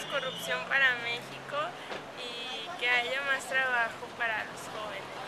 corrupción para México y que haya más trabajo para los jóvenes.